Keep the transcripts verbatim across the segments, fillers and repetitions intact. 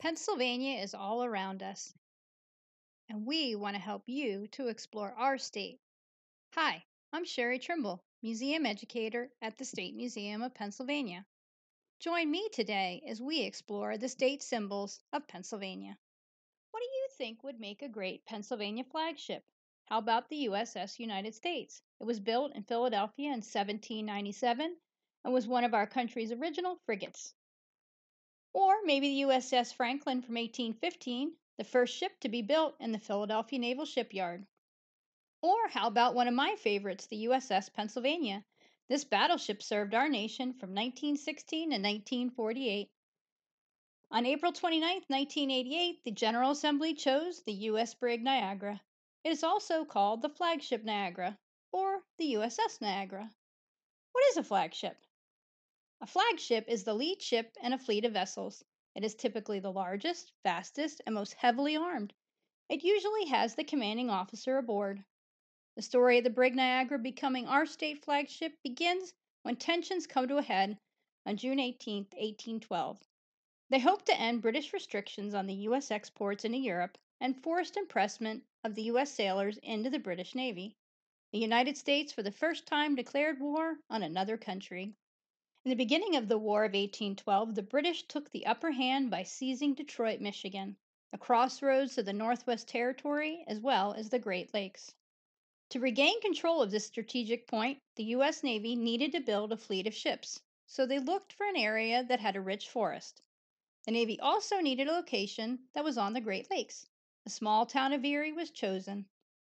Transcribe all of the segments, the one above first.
Pennsylvania is all around us, and we want to help you to explore our state. Hi, I'm Sherry Trimble, Museum Educator at the State Museum of Pennsylvania. Join me today as we explore the state symbols of Pennsylvania. What do you think would make a great Pennsylvania flagship? How about the U S S United States? It was built in Philadelphia in seventeen ninety-seven and was one of our country's original frigates. Or maybe the U S S Franklin from eighteen fifteen, the first ship to be built in the Philadelphia Naval Shipyard. Or how about one of my favorites, the U S S Pennsylvania? This battleship served our nation from nineteen sixteen to nineteen forty-eight. On April twenty-ninth, nineteen eighty-eight, the General Assembly chose the U S brig Niagara. It is also called the flagship Niagara or the U S S Niagara. What is a flagship? A flagship is the lead ship in a fleet of vessels. It is typically the largest, fastest, and most heavily armed. It usually has the commanding officer aboard. The story of the brig Niagara becoming our state flagship begins when tensions come to a head on June eighteenth, eighteen twelve. They hoped to end British restrictions on the U S exports into Europe and forced impressment of the U S sailors into the British Navy. The United States, for the first time, declared war on another country. In the beginning of the War of eighteen twelve, the British took the upper hand by seizing Detroit, Michigan, a crossroads of the Northwest Territory as well as the Great Lakes. To regain control of this strategic point, the U S Navy needed to build a fleet of ships, so they looked for an area that had a rich forest. The Navy also needed a location that was on the Great Lakes. The small town of Erie was chosen.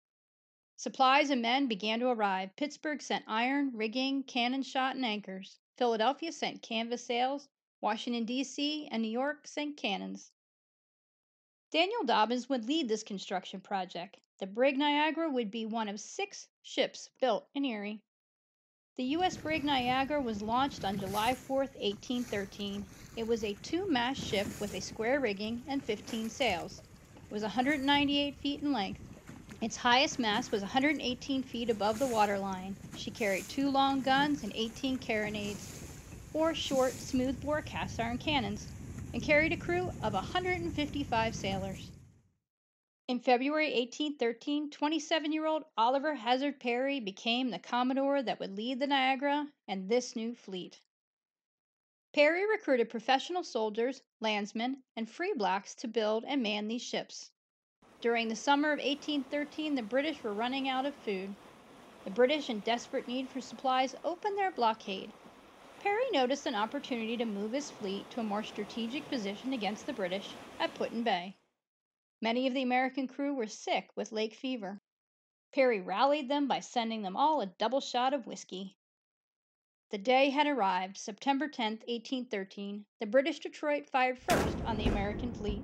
Supplies and men began to arrive. Pittsburgh sent iron, rigging, cannon shot, and anchors. Philadelphia sent canvas sails. Washington, D C and New York sent cannons. Daniel Dobbins would lead this construction project. The brig Niagara would be one of six ships built in Erie. The U S brig Niagara was launched on July fourth, eighteen thirteen. It was a two-mast ship with a square rigging and fifteen sails. It was one hundred ninety-eight feet in length. Its highest mast was one hundred eighteen feet above the waterline. She carried two long guns and eighteen carronades, or short, smooth-bore cast-iron cannons, and carried a crew of one hundred fifty-five sailors. In February eighteen thirteen, twenty-seven-year-old Oliver Hazard Perry became the Commodore that would lead the Niagara and this new fleet. Perry recruited professional soldiers, landsmen, and free blacks to build and man these ships. During the summer of eighteen thirteen, the British were running out of food. The British, in desperate need for supplies, opened their blockade. Perry noticed an opportunity to move his fleet to a more strategic position against the British at Put-in Bay. Many of the American crew were sick with lake fever. Perry rallied them by sending them all a double shot of whiskey. The day had arrived, September tenth, eighteen thirteen. The British Detroit fired first on the American fleet.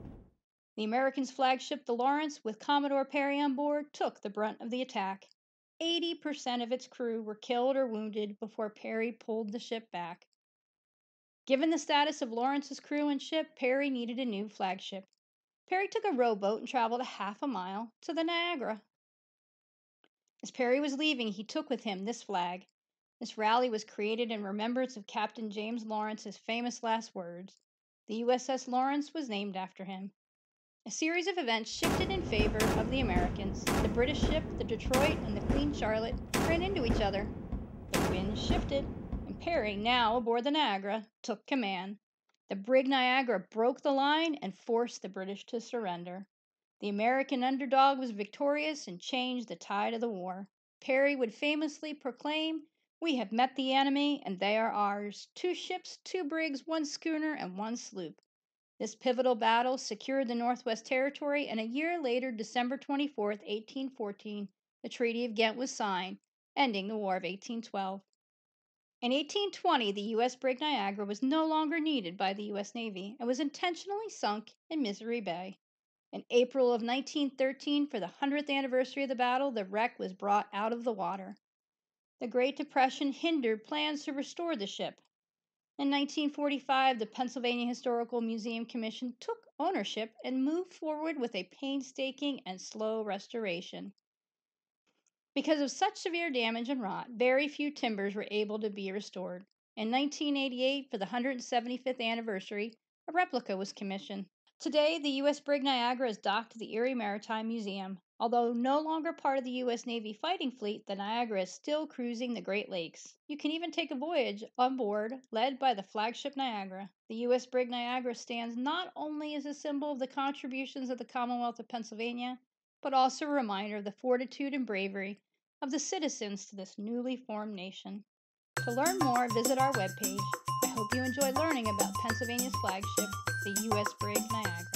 The Americans' flagship, the Lawrence, with Commodore Perry on board, took the brunt of the attack. eighty percent of its crew were killed or wounded before Perry pulled the ship back. Given the status of Lawrence's crew and ship, Perry needed a new flagship. Perry took a rowboat and traveled a half a mile to the Niagara. As Perry was leaving, he took with him this flag. This rally was created in remembrance of Captain James Lawrence's famous last words. The U S S Lawrence was named after him. A series of events shifted in favor of the Americans. The British ship, the Detroit, and the Queen Charlotte ran into each other. The wind shifted, and Perry, now aboard the Niagara, took command. The brig Niagara broke the line and forced the British to surrender. The American underdog was victorious and changed the tide of the war. Perry would famously proclaim, "We have met the enemy, and they are ours. Two ships, two brigs, one schooner, and one sloop." This pivotal battle secured the Northwest Territory, and a year later, December twenty-fourth, eighteen fourteen, the Treaty of Ghent was signed, ending the War of eighteen twelve. In eighteen twenty, the U S brig Niagara was no longer needed by the U S Navy and was intentionally sunk in Misery Bay. In April of nineteen thirteen, for the hundredth anniversary of the battle, the wreck was brought out of the water. The Great Depression hindered plans to restore the ship. In nineteen forty-five, the Pennsylvania Historical Museum Commission took ownership and moved forward with a painstaking and slow restoration. Because of such severe damage and rot, very few timbers were able to be restored. In nineteen eighty-eight, for the one hundred seventy-fifth anniversary, a replica was commissioned. Today, the U S brig Niagara is docked at the Erie Maritime Museum. Although no longer part of the U S Navy fighting fleet, the Niagara is still cruising the Great Lakes. You can even take a voyage on board, led by the flagship Niagara. The U S brig Niagara stands not only as a symbol of the contributions of the Commonwealth of Pennsylvania, but also a reminder of the fortitude and bravery of the citizens to this newly formed nation. To learn more, visit our webpage. I hope you enjoy learning about Pennsylvania's flagship, the U S brig Niagara.